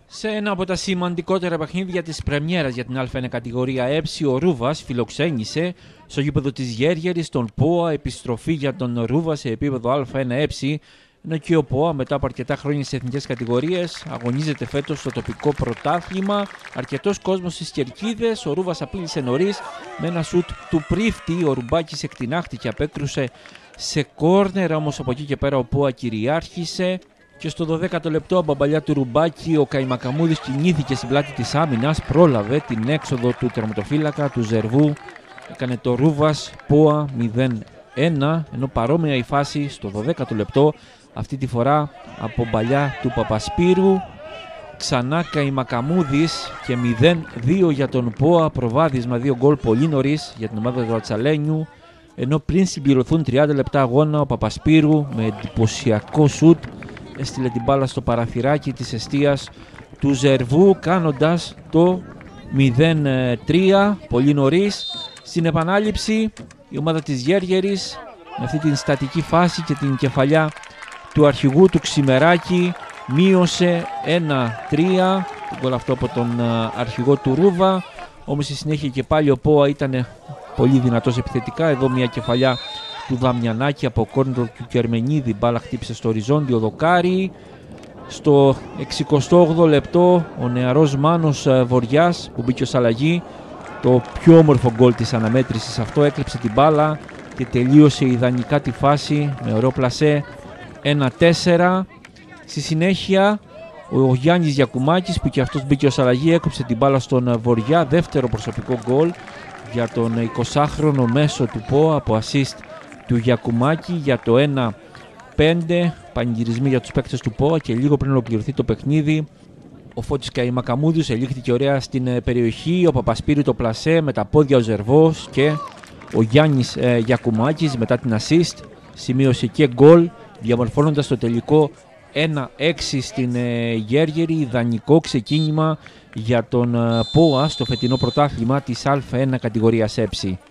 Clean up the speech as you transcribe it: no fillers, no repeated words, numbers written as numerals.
Σε ένα από τα σημαντικότερα παιχνίδια της πρεμιέρας για την Α1 κατηγορία Ε, ο Ρούβας φιλοξένησε στο γήπεδο της Γέργερης τον ΠΟΑ, επιστροφή για τον Ρούβα σε επίπεδο Α1 Ε, ενώ και ο ΠΟΑ μετά από αρκετά χρόνια στις εθνικές κατηγορίες αγωνίζεται φέτος στο τοπικό πρωτάθλημα. Αρκετός κόσμος στις κερκίδες, ο Ρούβας απείλησε νωρίς με ένα σουτ του Πρίφτη, ο Ρουμπάκης εκτινάχτηκε, απέκρουσε σε κόρνερ, όμως από εκεί και πέρα ο ΠΟΑ κυριάρχησε. Και στο 12ο λεπτό, μπαμπαλιά του Ρουμπάκη, ο Καϊμακαμούδης κινήθηκε στην πλάτη της άμυνας, πρόλαβε την έξοδο του τερματοφύλακα του Ζερβού, έκανε το Ρούβας ΠΟΑ 0-1, ενώ παρόμοια η φάση στο 12ο λεπτό, αυτή τη φορά από μπαλιά του Παπασπύρου, ξανά Καϊμακαμούδης και 0-2 για τον ΠΟΑ, προβάδισμα 2 γκολ πολύ νωρίς για την ομάδα του Ατσαλένιου, ενώ πριν συμπληρωθούν 30 λεπτά αγώνα, ο Παπασπύρου με εντυπωσιακό σουτ έστειλε την μπάλα στο παραθυράκι της εστίας του Ζερβού, κάνοντας το 0-3 πολύ νωρίς. Στην επανάληψη η ομάδα της Γέργερης με αυτή την στατική φάση και την κεφαλιά του αρχηγού του Ξημεράκη μείωσε 1-3, το γκολ αυτό από τον αρχηγό του Ρούβα, όμως στη συνέχεια και πάλι ο ΠΟΑ ήταν πολύ δυνατός επιθετικά. Εδώ μια κεφαλιά του Δαμιανάκη από κόρνερ του Κερμενίδη, μπάλα χτύπησε στο οριζόντιο δοκάρι. Στο 68ο λεπτό ο νεαρός Μάνος Βοριάς που μπήκε ως αλλαγή, το πιο όμορφο γκολ της αναμέτρησης αυτό, έκλεψε την μπάλα και τελείωσε ιδανικά τη φάση με ωραίο πλασέ 1-4. Στη συνέχεια ο Γιάννης Γιακουμάκης που και αυτός μπήκε ως αλλαγή έκοψε την μπάλα στον Βοριά, δεύτερο προσωπικό γκολ για τον 20χρονο μέσο του ΠΟΑ από assist του Γιακουμάκη για το 1-5. Πανηγυρισμοί για τους παίκτες του ΠΟΑ και λίγο πριν ολοκληρωθεί το παιχνίδι ο Φώτης Καϊμακαμούδης ελήχθηκε ωραία στην περιοχή, ο Παπασπύρου το πλασέ με τα πόδια ο Ζερβός και ο Γιάννης Γιακουμάκης μετά την assist σημείωσε και γκολ, διαμορφώνοντας το τελικό 1-6 στην Γέργερη. Ιδανικό ξεκίνημα για τον ΠΟΑ στο φετινό πρωτάθλημα της Α1 κατηγορίας Ε.